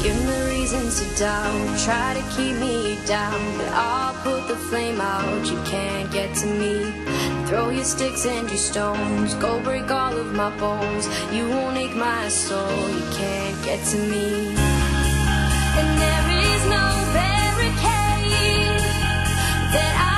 Give me reasons to doubt, try to keep me down, but I'll put the flame out, you can't get to me. Throw your sticks and your stones, go break all of my bones, you won't ache my soul, you can't get to me. And there is no barricade that I